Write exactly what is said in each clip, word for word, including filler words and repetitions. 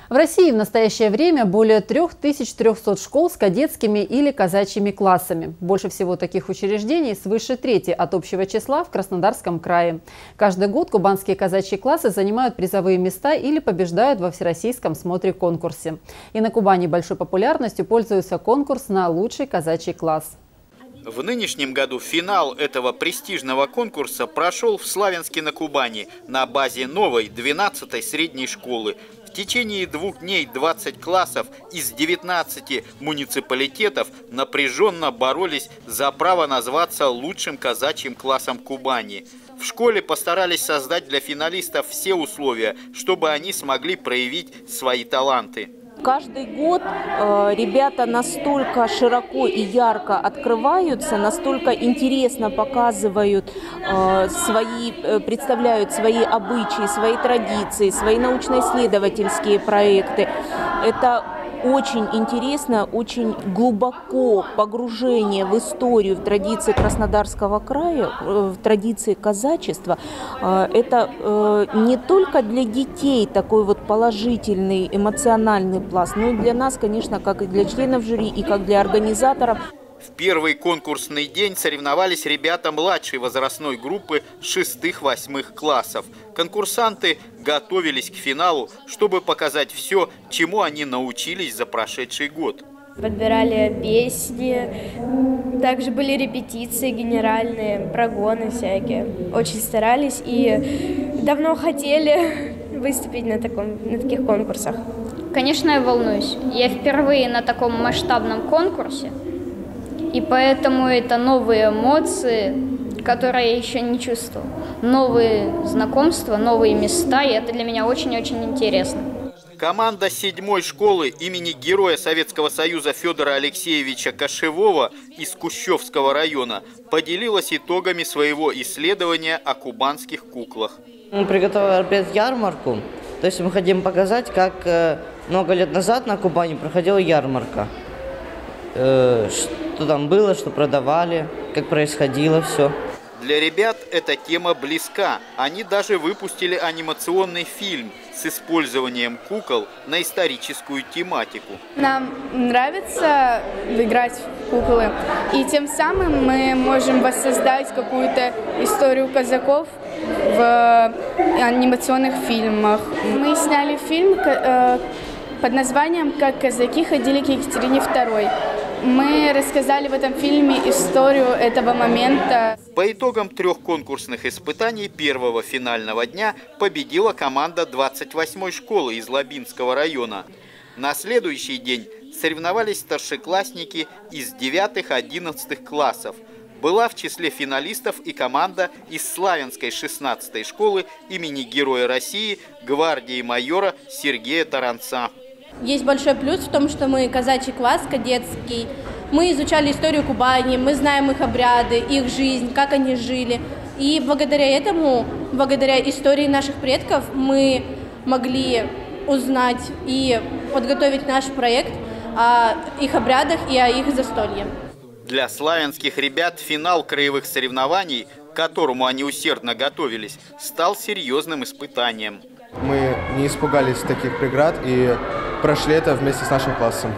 В России в настоящее время более трёх тысяч трёхсот школ с кадетскими или казачьими классами. Больше всего таких учреждений, свыше трети от общего числа, в Краснодарском крае. Каждый год кубанские казачьи классы занимают призовые места или побеждают во всероссийском смотре-конкурсе. И на Кубани большой популярностью пользуется конкурс на лучший казачий класс. В нынешнем году финал этого престижного конкурса прошел в Славянске на Кубани на базе новой двенадцатой средней школы. В течение двух дней двадцать классов из девятнадцати муниципалитетов напряженно боролись за право назваться лучшим казачьим классом Кубани. В школе постарались создать для финалистов все условия, чтобы они смогли проявить свои таланты. Каждый год э, ребята настолько широко и ярко открываются, настолько интересно показывают э, свои, э, представляют свои обычаи, свои традиции, свои научно-исследовательские проекты. Это очень интересно, очень глубоко погружение в историю, в традиции Краснодарского края, в традиции казачества. Это не только для детей такой вот положительный эмоциональный пласт, но и для нас, конечно, как и для членов жюри, и как для организаторов. В первый конкурсный день соревновались ребята младшей возрастной группы шестых-восьмых классов. Конкурсанты готовились к финалу, чтобы показать все, чему они научились за прошедший год. Подбирали песни, также были репетиции генеральные, прогоны всякие. Очень старались и давно хотели выступить на, таком, на таких конкурсах. Конечно, я волнуюсь. Я впервые на таком масштабном конкурсе. И поэтому это новые эмоции, которые я еще не чувствовала. Новые знакомства, новые места, и это для меня очень-очень интересно. Команда седьмой школы имени Героя Советского Союза Федора Алексеевича Кошевого из Кущевского района поделилась итогами своего исследования о кубанских куклах. Мы приготовили ярмарку, то есть мы хотим показать, как много лет назад на Кубани проходила ярмарка. Что там было, что продавали, как происходило все. Для ребят эта тема близка. Они даже выпустили анимационный фильм с использованием кукол на историческую тематику. Нам нравится играть в куклы, и тем самым мы можем воссоздать какую-то историю казаков в анимационных фильмах. Мы сняли фильм под названием «Как казаки ходили к Екатерине второй». Мы рассказали в этом фильме историю этого момента. По итогам трех конкурсных испытаний первого финального дня победила команда двадцать восьмой школы из Лабинского района. На следующий день соревновались старшеклассники из девятых-одиннадцатых классов. Была в числе финалистов и команда из Славянской шестнадцатой школы имени Героя России гвардии майора Сергея Таранца. Есть большой плюс в том, что мы казачий класс, кадетский. Мы изучали историю Кубани, мы знаем их обряды, их жизнь, как они жили. И благодаря этому, благодаря истории наших предков, мы могли узнать и подготовить наш проект о их обрядах и о их застолье. Для славянских ребят финал краевых соревнований, к которому они усердно готовились, стал серьезным испытанием. Мы не испугались таких преград и прошли это вместе с нашим классом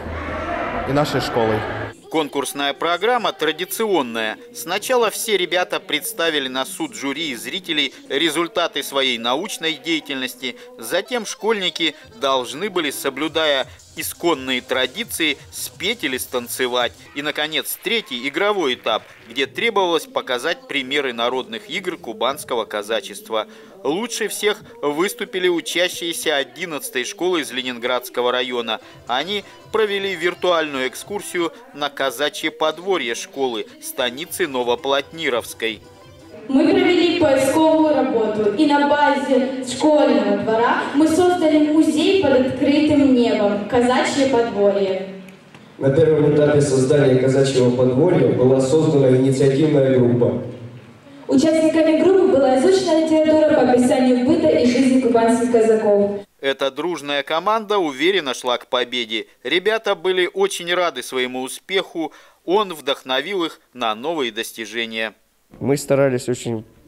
и нашей школой. Конкурсная программа традиционная. Сначала все ребята представили на суд жюри и зрителей результаты своей научной деятельности. Затем школьники должны были, соблюдая исконные традиции, спеть или станцевать. И, наконец, третий игровой этап, где требовалось показать примеры народных игр кубанского казачества. Лучше всех выступили учащиеся одиннадцатой школы из Ленинградского района. Они провели виртуальную экскурсию на казачье подворье школы, станицы Новоплотнировской. Мы провели поисковую работу, и на базе школьного двора мы создали музей под открытым небом «Казачье подворье». На первом этапе создания казачьего подворья была создана инициативная группа. Участниками группы была изучена литература по описанию быта и жизни кубанских казаков. Эта дружная команда уверенно шла к победе. Ребята были очень рады своему успеху. Он вдохновил их на новые достижения. Мы старались очень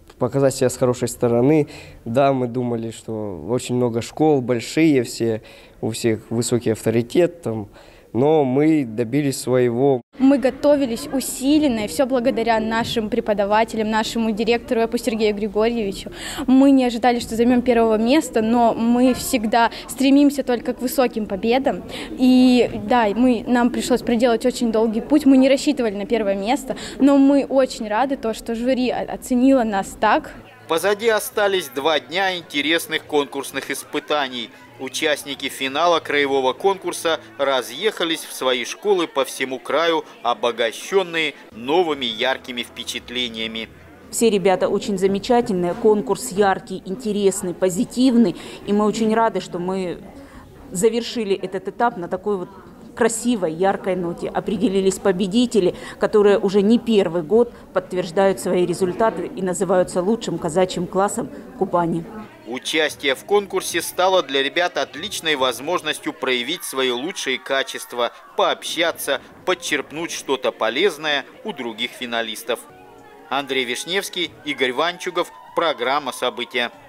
показать себя с хорошей стороны. Да, мы думали, что очень много школ, большие все, у всех высокий авторитет, там, но мы добились своего. Мы готовились усиленно, и все благодаря нашим преподавателям, нашему директору Эпу Сергею Григорьевичу. Мы не ожидали, что займем первого места, но мы всегда стремимся только к высоким победам. И да, мы, нам пришлось проделать очень долгий путь, мы не рассчитывали на первое место, но мы очень рады, то, что жюри оценило нас так. Позади остались два дня интересных конкурсных испытаний. Участники финала краевого конкурса разъехались в свои школы по всему краю, обогащенные новыми яркими впечатлениями. Все ребята очень замечательные, конкурс яркий, интересный, позитивный. И мы очень рады, что мы завершили этот этап на такой вот красивой, яркой ноте. Определились победители, которые уже не первый год подтверждают свои результаты и называются лучшим казачьим классом Кубани. Участие в конкурсе стало для ребят отличной возможностью проявить свои лучшие качества, пообщаться, подчерпнуть что-то полезное у других финалистов. Андрей Вишневский, Игорь Ванчугов. Программа «События».